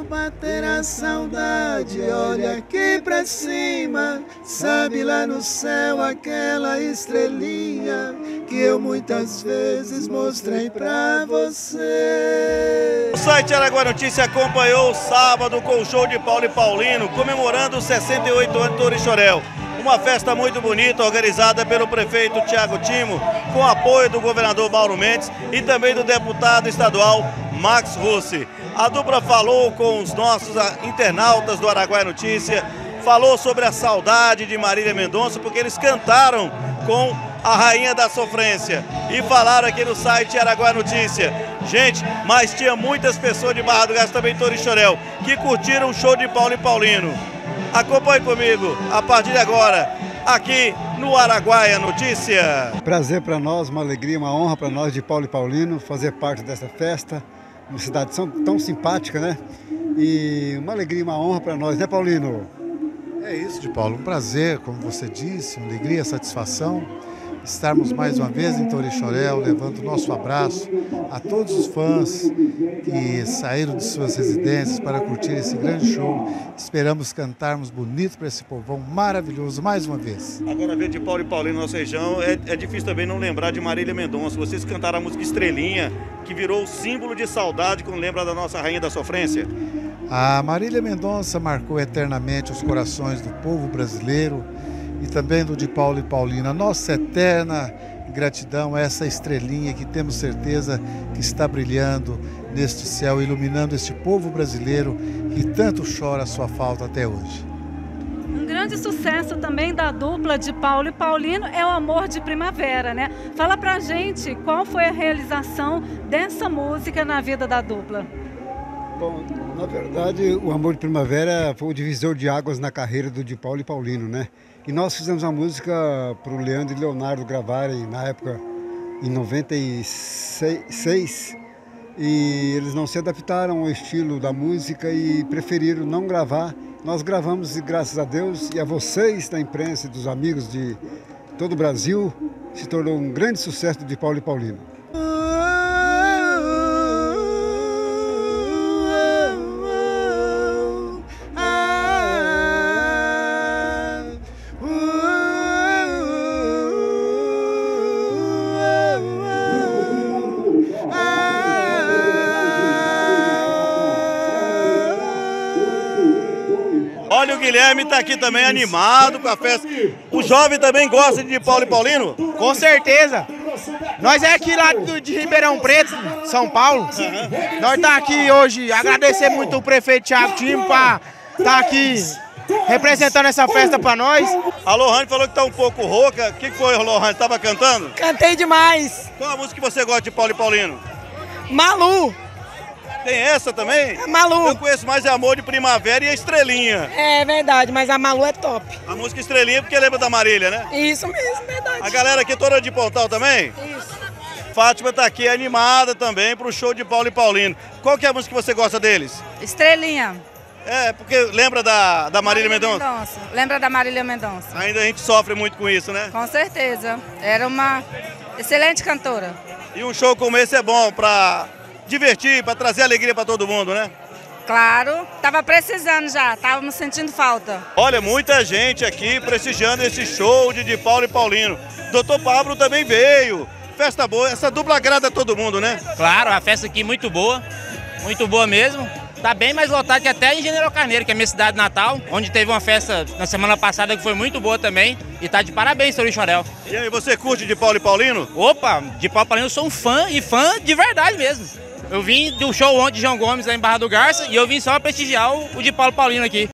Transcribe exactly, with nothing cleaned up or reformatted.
bater a saudade, olha aqui pra cima, sabe lá no céu aquela estrelinha que eu muitas vezes mostrei pra você. O site Araguaia Notícia acompanhou o sábado com o show de Paulo e Paulino, comemorando os sessenta e oito anos do Torixoréu. Uma festa muito bonita, organizada pelo prefeito Thiago Timo, com apoio do governador Mauro Mendes e também do deputado estadual Max Russi. A dupla falou com os nossos internautas do Araguaia Notícia, falou sobre a saudade de Marília Mendonça, porque eles cantaram com a Rainha da Sofrência e falaram aqui no site Araguaia Notícia. Gente, mas tinha muitas pessoas de Barra do Garça, também Torixoréu, que curtiram o show de Paulo e Paulino. Acompanhe comigo, a partir de agora, aqui no Araguaia Notícia. Prazer para nós, uma alegria, uma honra para nós de Paulo e Paulino fazer parte dessa festa, uma cidade tão simpática, né? E uma alegria, uma honra para nós, né, Paulino? É isso, de Paulo, um prazer, como você disse, uma alegria, satisfação estarmos mais uma vez em Torixoréu, levando o nosso abraço a todos os fãs que saíram de suas residências para curtir esse grande show. Esperamos cantarmos bonito para esse povão maravilhoso mais uma vez. Agora, ver de Paulo e Paulino na nossa região, é, é difícil também não lembrar de Marília Mendonça. Vocês cantaram a música Estrelinha, que virou o símbolo de saudade quando lembra da nossa Rainha da Sofrência. A Marília Mendonça marcou eternamente os corações do povo brasileiro e também do de Paulo e Paulino. A nossa eterna gratidão a essa estrelinha que temos certeza que está brilhando neste céu, iluminando este povo brasileiro que tanto chora a sua falta até hoje. Um grande sucesso também da dupla de Paulo e Paulino é o Amor de Primavera, né? Fala pra gente qual foi a realização dessa música na vida da dupla. Bom, na verdade, o Amor de Primavera foi o divisor de águas na carreira do de Paulo e Paulino, né? E nós fizemos a música para o Leandro e Leonardo gravarem na época, em noventa e seis, e eles não se adaptaram ao estilo da música e preferiram não gravar. Nós gravamos e graças a Deus e a vocês da imprensa e dos amigos de todo o Brasil, se tornou um grande sucesso de Paulo e Paulino. Olha, o Guilherme está aqui também animado com a festa. O jovem também gosta de Paulo e Paulino? Com certeza. Nós é aqui lá de Ribeirão Preto, São Paulo. Uhum. Nós tá aqui hoje, agradecer muito o prefeito Thiago Timo para estar aqui representando essa festa para nós. A Lohane falou que tá um pouco rouca. O que foi, Lohane? Tava cantando? Cantei demais. Qual a música que você gosta de Paulo e Paulino? Malu. Tem essa também? É Malu. Eu conheço mais é Amor de Primavera e a Estrelinha. É verdade, mas a Malu é top. A música Estrelinha porque lembra da Marília, né? Isso mesmo, verdade. A galera aqui toda de Pontal também? Isso. Fátima tá aqui animada também pro show de Paulo e Paulino. Qual que é a música que você gosta deles? Estrelinha. É, porque lembra da, da Marília, Marília Mendonça? Mendonça? Lembra da Marília Mendonça. Ainda a gente sofre muito com isso, né? Com certeza. Era uma excelente cantora. E um show como esse é bom pra divertir, para trazer alegria para todo mundo, né? Claro, tava precisando já, estávamos sentindo falta. Olha, muita gente aqui prestigiando esse show de, de Paulo e Paulino. doutor Pablo também veio. Festa boa, essa dupla agrada a todo mundo, né? Claro, a festa aqui muito boa, muito boa mesmo. Tá bem mais lotado que até em General Carneiro, que é a minha cidade natal, onde teve uma festa na semana passada que foi muito boa também. E tá de parabéns, Torixoréu. E aí, você curte de Paulo e Paulino? Opa, de Paulo e Paulino eu sou um fã, e fã de verdade mesmo. Eu vim do show ontem de João Gomes lá em Barra do Garça e eu vim só prestigiar o, o de Paulo e Paulino aqui.